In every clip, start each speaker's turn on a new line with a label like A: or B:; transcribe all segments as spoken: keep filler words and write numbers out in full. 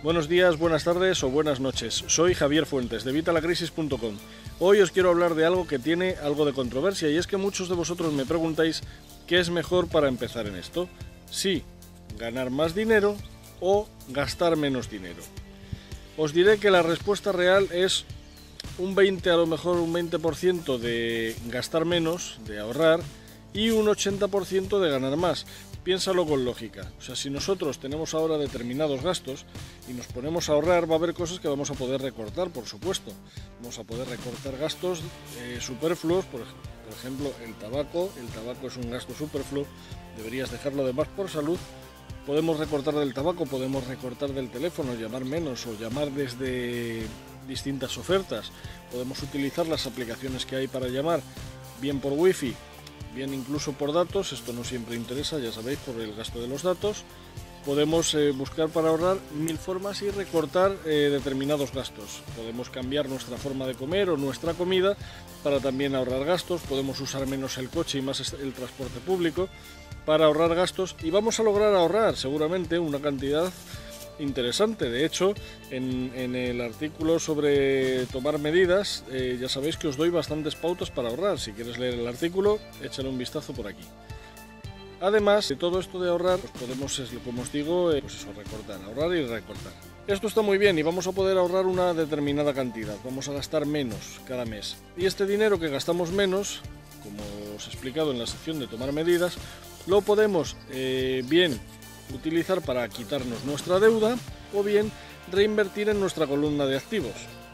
A: Buenos días, buenas tardes o buenas noches. Soy Javier Fuentes de evita la crisis punto com. Hoy os quiero hablar de algo que tiene algo de controversia y es que muchos de vosotros me preguntáis qué es mejor para empezar en esto. Sí, ganar más dinero o gastar menos dinero. Os diré que la respuesta real es un veinte, a lo mejor un veinte por ciento de gastar menos, de ahorrar, y un ochenta por ciento de ganar más. Piénsalo con lógica. O sea, si nosotros tenemos ahora determinados gastos y nos ponemos a ahorrar, va a haber cosas que vamos a poder recortar, por supuesto. Vamos a poder recortar gastos eh, superfluos, por, por ejemplo, el tabaco. El tabaco es un gasto superfluo, deberías dejarlo de más por salud. Podemos recortar del tabaco, podemos recortar del teléfono, llamar menos o llamar desde distintas ofertas. Podemos utilizar las aplicaciones que hay para llamar, bien por wifi, bien incluso por datos. Esto no siempre interesa, ya sabéis, por el gasto de los datos. Podemos eh, buscar para ahorrar mil formas y recortar eh, determinados gastos. Podemos cambiar nuestra forma de comer o nuestra comida para también ahorrar gastos. Podemos usar menos el coche y más el transporte público para ahorrar gastos, y vamos a lograr ahorrar seguramente una cantidad interesante. De hecho, en, en el artículo sobre tomar medidas, eh, ya sabéis que os doy bastantes pautas para ahorrar. Si quieres leer el artículo, échale un vistazo por aquí. Además de todo esto de ahorrar, pues podemos, como os digo, eh, pues eso, recortar, ahorrar y recortar. Esto está muy bien y vamos a poder ahorrar una determinada cantidad, vamos a gastar menos cada mes. Y este dinero que gastamos menos, como os he explicado en la sección de tomar medidas, lo podemos eh, bien utilizar para quitarnos nuestra deuda o bien reinvertir en nuestra columna de activos.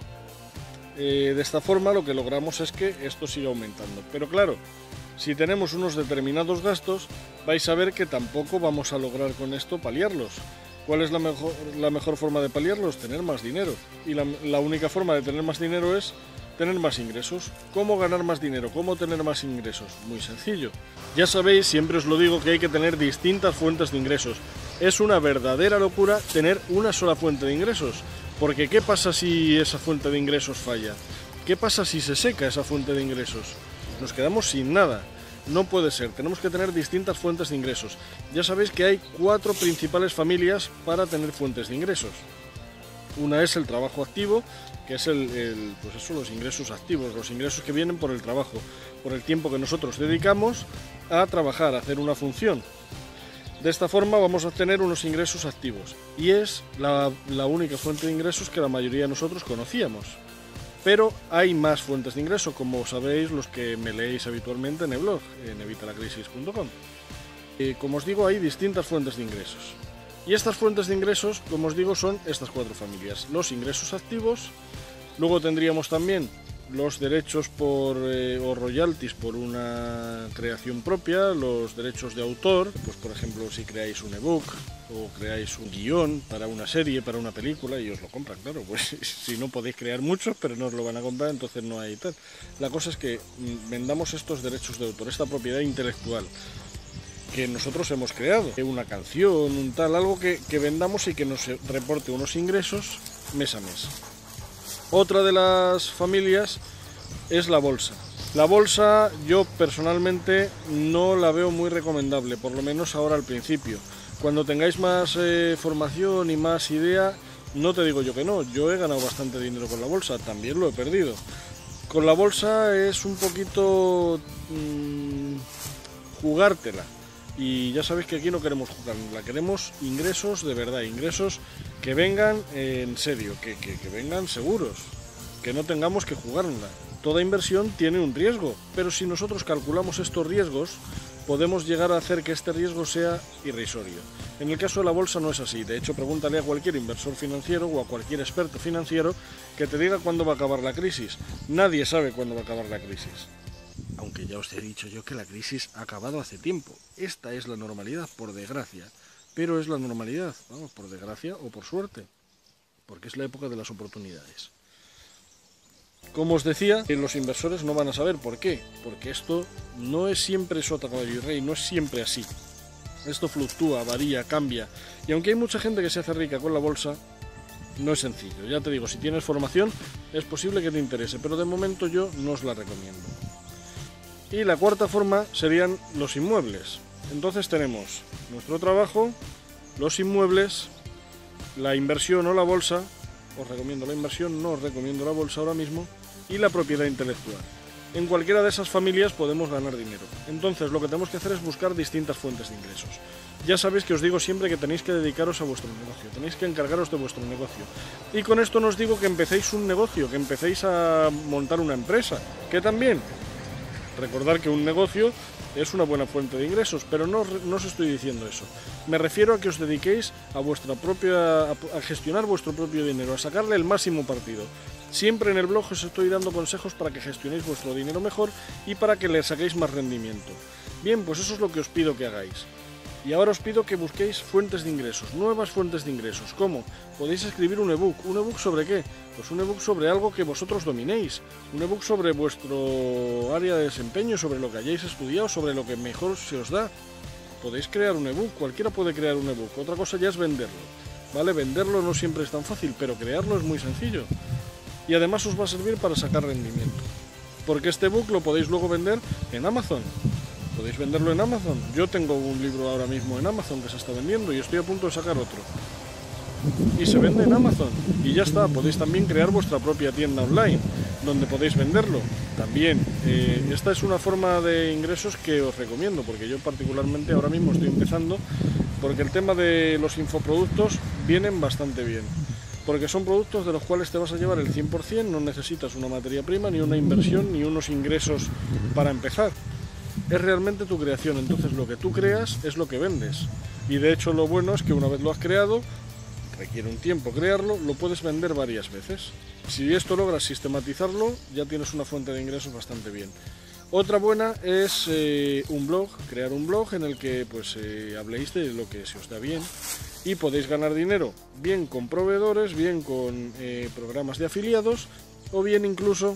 A: Eh, de esta forma lo que logramos es que esto siga aumentando. Pero claro, si tenemos unos determinados gastos, vais a ver que tampoco vamos a lograr con esto paliarlos. ¿Cuál es la mejor, la mejor forma de paliarlos? Tener más dinero. Y la, la única forma de tener más dinero es tener más ingresos. ¿Cómo ganar más dinero? ¿Cómo tener más ingresos? Muy sencillo. Ya sabéis, siempre os lo digo, que hay que tener distintas fuentes de ingresos. Es una verdadera locura tener una sola fuente de ingresos, porque ¿qué pasa si esa fuente de ingresos falla? ¿Qué pasa si se seca esa fuente de ingresos? Nos quedamos sin nada. No puede ser, tenemos que tener distintas fuentes de ingresos. Ya sabéis que hay cuatro principales familias para tener fuentes de ingresos. Una es el trabajo activo, que es el, el, pues eso, los ingresos activos, los ingresos que vienen por el trabajo, por el tiempo que nosotros dedicamos a trabajar, a hacer una función. De esta forma vamos a obtener unos ingresos activos y es la, la única fuente de ingresos que la mayoría de nosotros conocíamos. Pero hay más fuentes de ingreso, como sabéis los que me leéis habitualmente en el blog, en evita la crisis punto com. Eh, como os digo, hay distintas fuentes de ingresos. Y estas fuentes de ingresos, como os digo, son estas cuatro familias. Los ingresos activos, luego tendríamos también los derechos por, eh, o royalties por una creación propia, los derechos de autor, pues por ejemplo si creáis un ebook o creáis un guión para una serie, para una película y os lo compran, claro, pues si no podéis crear muchos pero no os lo van a comprar, entonces no hay tal. La cosa es que vendamos estos derechos de autor, esta propiedad intelectual que nosotros hemos creado, una canción, un tal, algo que, que vendamos y que nos reporte unos ingresos mes a mes. Otra de las familias es la bolsa. La bolsa yo personalmente no la veo muy recomendable, por lo menos ahora al principio. Cuando tengáis más eh, formación y más idea, no te digo yo que no, yo he ganado bastante dinero con la bolsa, también lo he perdido. Con la bolsa es un poquito mmm, jugártela. Y ya sabéis que aquí no queremos jugarla, queremos ingresos de verdad, ingresos que vengan en serio, que, que, que vengan seguros, que no tengamos que jugárnosla. Toda inversión tiene un riesgo, pero si nosotros calculamos estos riesgos, podemos llegar a hacer que este riesgo sea irrisorio. En el caso de la bolsa no es así, de hecho pregúntale a cualquier inversor financiero o a cualquier experto financiero que te diga cuándo va a acabar la crisis. Nadie sabe cuándo va a acabar la crisis. Aunque ya os he dicho yo que la crisis ha acabado hace tiempo. Esta es la normalidad, por desgracia. Pero es la normalidad, vamos, por desgracia o por suerte. Porque es la época de las oportunidades. Como os decía, los inversores no van a saber por qué. Porque esto no es siempre sota, caballo y rey, no es siempre así. Esto fluctúa, varía, cambia. Y aunque hay mucha gente que se hace rica con la bolsa, no es sencillo. Ya te digo, si tienes formación, es posible que te interese. Pero de momento yo no os la recomiendo. Y la cuarta forma serían los inmuebles. Entonces tenemos nuestro trabajo, los inmuebles la inversión o la bolsa, os recomiendo la inversión, no os recomiendo la bolsa ahora mismo, y la propiedad intelectual. En cualquiera de esas familias podemos ganar dinero. Entonces lo que tenemos que hacer es buscar distintas fuentes de ingresos. Ya sabéis que os digo siempre que tenéis que dedicaros a vuestro negocio, tenéis que encargaros de vuestro negocio. Y con esto no os digo que empecéis un negocio, que empecéis a montar una empresa, que también. Recordar que un negocio es una buena fuente de ingresos, pero no, no os estoy diciendo eso. Me refiero a que os dediquéis a vuestra propia, a gestionar vuestro propio dinero, a sacarle el máximo partido. Siempre en el blog os estoy dando consejos para que gestionéis vuestro dinero mejor y para que le saquéis más rendimiento. Bien, pues eso es lo que os pido que hagáis. Y ahora os pido que busquéis fuentes de ingresos, nuevas fuentes de ingresos. ¿Cómo? Podéis escribir un ebook. ¿Un ebook sobre qué? Pues un ebook sobre algo que vosotros dominéis. Un ebook sobre vuestro área de desempeño, sobre lo que hayáis estudiado, sobre lo que mejor se os da. Podéis crear un ebook, cualquiera puede crear un ebook. Otra cosa ya es venderlo. ¿Vale? Venderlo no siempre es tan fácil, pero crearlo es muy sencillo. Y además os va a servir para sacar rendimiento. Porque este ebook lo podéis luego vender en Amazon. Podéis venderlo en Amazon. Yo tengo un libro ahora mismo en Amazon que se está vendiendo y estoy a punto de sacar otro. Y se vende en Amazon. Y ya está. Podéis también crear vuestra propia tienda online donde podéis venderlo. También. Eh, esta es una forma de ingresos que os recomiendo porque yo particularmente ahora mismo estoy empezando porque el tema de los infoproductos vienen bastante bien. Porque son productos de los cuales te vas a llevar el cien por cien, no necesitas una materia prima, ni una inversión, ni unos ingresos para empezar. Es realmente tu creación, entonces lo que tú creas es lo que vendes. Y de hecho lo bueno es que una vez lo has creado, requiere un tiempo crearlo, lo puedes vender varias veces. Si esto logras sistematizarlo, ya tienes una fuente de ingresos bastante bien. Otra buena es eh, un blog, crear un blog en el que pues eh, habléis de lo que se os da bien y podéis ganar dinero, bien con proveedores, bien con eh, programas de afiliados o bien incluso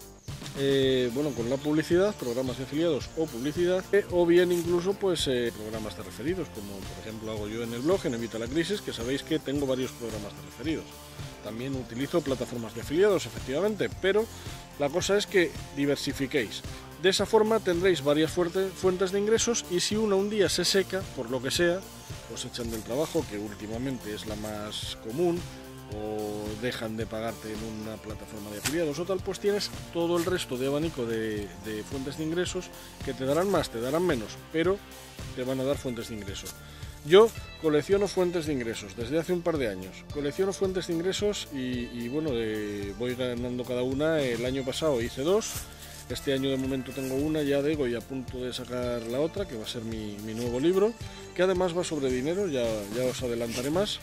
A: eh, bueno, con la publicidad, programas de afiliados o publicidad eh, o bien incluso pues eh, programas de referidos, como por ejemplo hago yo en el blog en Evita la Crisis, que sabéis que tengo varios programas de referidos. También utilizo plataformas de afiliados, efectivamente, pero la cosa es que diversifiquéis. De esa forma tendréis varias fuentes de ingresos y si una un día se seca, por lo que sea, os echan del trabajo, que últimamente es la más común, o dejan de pagarte en una plataforma de afiliados o tal, pues tienes todo el resto de abanico de, de fuentes de ingresos que te darán más, te darán menos, pero te van a dar fuentes de ingresos. Yo colecciono fuentes de ingresos desde hace un par de años. Colecciono fuentes de ingresos y, y bueno, de, voy ganando cada una. El año pasado hice dos. Este año de momento tengo una ya de Ego y a punto de sacar la otra, que va a ser mi, mi nuevo libro, que además va sobre dinero, ya, ya os adelantaré más.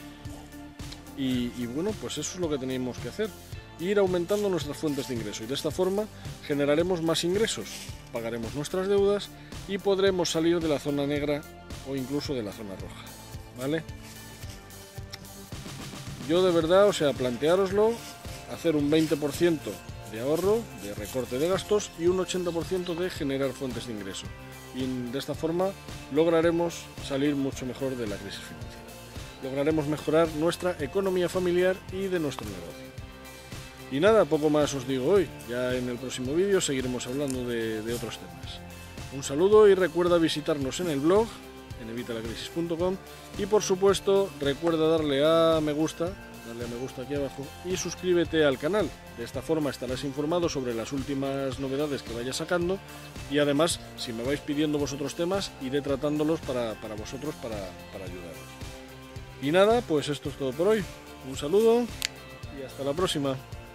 A: Y, y bueno, pues eso es lo que tenemos que hacer, ir aumentando nuestras fuentes de ingreso y de esta forma generaremos más ingresos, pagaremos nuestras deudas y podremos salir de la zona negra o incluso de la zona roja, ¿vale? Yo de verdad, o sea, planteároslo, hacer un veinte por ciento de ahorro, de recorte de gastos y un ochenta por ciento de generar fuentes de ingreso. Y de esta forma lograremos salir mucho mejor de la crisis financiera. Lograremos mejorar nuestra economía familiar y de nuestro negocio. Y nada, poco más os digo hoy. Ya en el próximo vídeo seguiremos hablando de, de otros temas. Un saludo y recuerda visitarnos en el blog, en evita la crisis punto com, y por supuesto recuerda darle a me gusta, darle a me gusta aquí abajo y suscríbete al canal. De esta forma estarás informado sobre las últimas novedades que vaya sacando y además, si me vais pidiendo vosotros temas, iré tratándolos para, para vosotros, para, para ayudaros. Y nada, pues esto es todo por hoy. Un saludo y hasta la próxima.